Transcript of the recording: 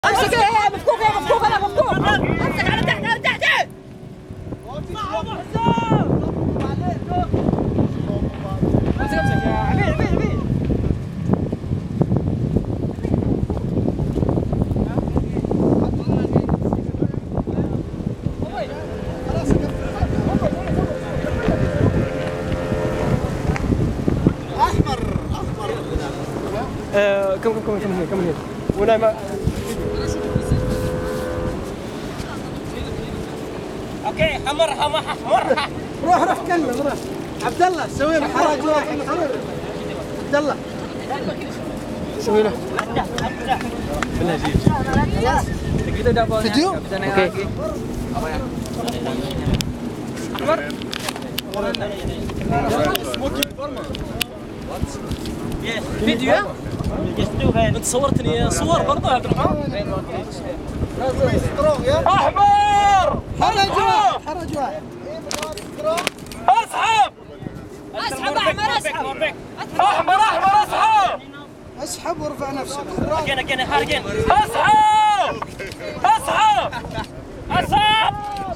امسك مفتوح مفتوح انا مفتوح امسك على تحت على تحت امسك امسك يا عبيد عبيد عبيد احمر احمر كم هنا ولا ما اوكي حمرها روح كلم روح عبد الله سوي له حراج واحد عبد الله سوي له بالله جيب kita dah bawa فيديو اوكي فيديو انت صورتني صور برضه يا عبد الرحمن احمر حرج واحد اسحب اسحب احمر اسحب احمر اسحب اسحب وارفع نفسك اجين حارقين اسحب اسحب اسحب